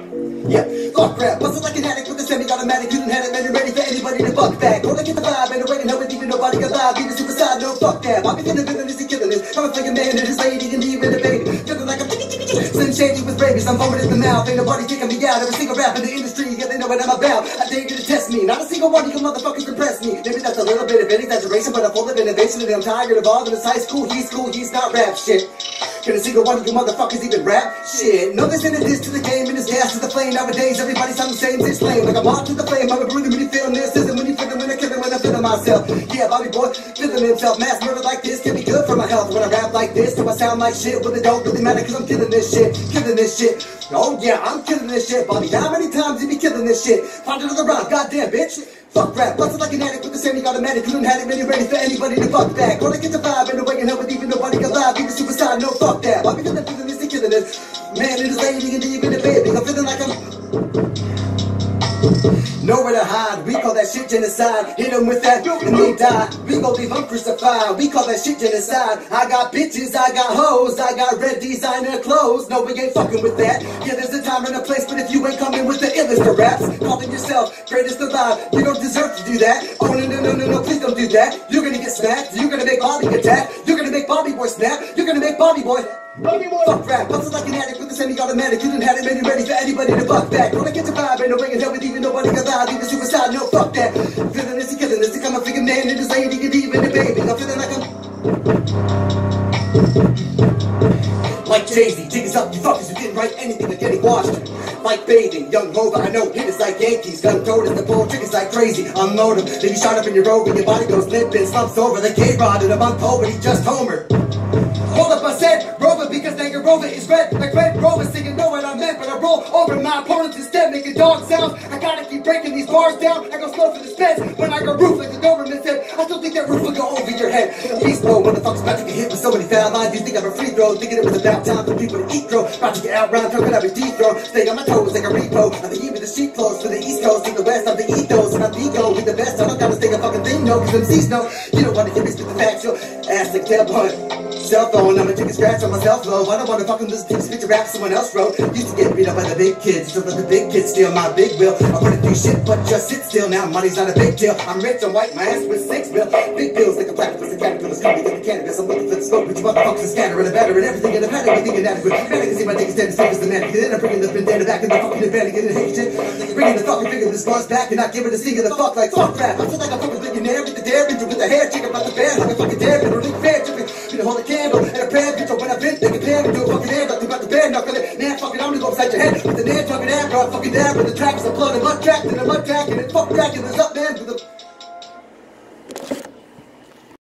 Yeah, fuck rap, bustin' like an addict with a semi-automatic. You done had it, man, you're ready for anybody to buck back. Gonna get the vibe, ain't no waiting, hell with even nobody got live. Even suicide, no fuck that. I'll be feeling villainous and killing this. I'm a fucking man and his lady and even a baby. Feeling like I'm Slim Shady with rabies, I'm foaming in the mouth. Ain't nobody kicking me out. Every single rap in the industry, yeah, they know what I'm about. I dare you to test me, not a single one of you motherfuckers impress me. Maybe that's a little bit of an exaggeration, but I'm full of innovation. And I'm tired of all of this high school, he's not rap shit. Can a single one of you motherfuckers even rap? Shit. No, this ain't a diss to the game and this gas to the flame. Nowadays, everybody sounds the same, it's lame. Like I'm on to the flame, I'm a brother when you feeling this. Isn't when you feeling when I kill it, when I'm feeling myself. Yeah, Bobby boy, feeling himself. Mass murder like this can be good for my health. When I rap like this, do I sound like shit? Well, it don't really matter cause I'm killing this shit. Killing this shit. Oh yeah, I'm killing this shit, Bobby. How many times you be killing this shit? Find another round, goddamn bitch. Fuck rap, bustin' like an addict with the semi-automatic. You done had it, man, you ready for anybody to fuck back. Gonna get the vibe, ain't no way in hell with even nobody alive. Even suicide, no fuck that. Bobby feeling this and killing this. Man, it is lady and even a baby. I'm feeling like I'm nowhere to hide, we call that shit genocide. Hit them with that and they die. We gon' leave them crucified, we call that shit genocide. I got bitches, I got hoes, I got red designer clothes. No, we ain't fucking with that. Yeah, there's a time and a place, but if you ain't coming with the illest of raps, calling yourself greatest alive, you don't deserve to do that. Oh no, please don't do that. You're gonna get smacked, you're gonna make Bobby attack. You're gonna make Bobby boy snap, you're gonna make Bobby boy fuck rap, bustin' like an addict with a semi-automatic. You done had it, man, you ready for anybody to buck back. Gonna get the vibe, ain't no way in hell with even nobody alive. Even suicide, no fuck that. Feeling this and killing this, I'm a freaking man and this lady and even a baby. I'm feeling like I'm like Jay-Z, jig is up, you fuckers who didn't write anything are getting washed. Like bathing, young Hova, I know hitters like Yankees. Gun throwers, the pull triggers like crazy. Unload them, then you shot up in your rover. Your body goes limp and slumps over. The K-Rod in a month old, but he just homered. Hold up, I said Rover because now your Rover is red. Like Red Rover singing, know what I meant. But I roll over my opponents instead, making dog sounds. I gotta keep breaking these bars down. I go slow for the speds when I go roof like the government said. I still think that roof will go over your head. Beast mode, motherfuckers about to get hit with so many foul lines. You think I'm a free throw, thinking it was about time for people to eat crow. About to get out round, talking about a dethrow. Stay on my toes like a repo. I think even the sheep clothes for the East Coast. To the West, I'm the ethos. And I'm the ego, we the best. I don't gotta stay a fucking thing, no. Cause MCs know you don't wanna hear me spit the facts. Yo, ass like tail bun. Cell phone, I'ma take a scratch on myself low. I don't wanna fucking listen to spit the rap someone else wrote. Used to get beat up by the big kids, so let the big kids steal my big wheel. I wanna do shit, but just sit still. Now money's not a big deal. I'm rich, I'm white, my ass with 6 mil. Big bills like a platypus, the caterpillars come to get the cannabis. I'm looking for the smoke, but you motherfuckers are scattering the batter and everything in the panic. I think inadequate. Panic can see my dick is dead as safe as the mannequin. Then I'm bringing the bandana back in the fucking advantage and hate shit. Bringing the fucking finger this buzz back and not giving a sting of the fuck like fuck rap. I feel like a fucking billionaire with the dare bitch with the hair chicken about the band like a fucking dare bitch with a big fair chicken. You know, hold a candle and a prayer bitch when I've been thinking damn do a fucking hand up about the band knuckle it. Nah, fucking I'm gonna go upside your head with the nan fucking air, bro. Fucking dab with the track is a blood and mud track and a mud track and it fuck track and it's up man.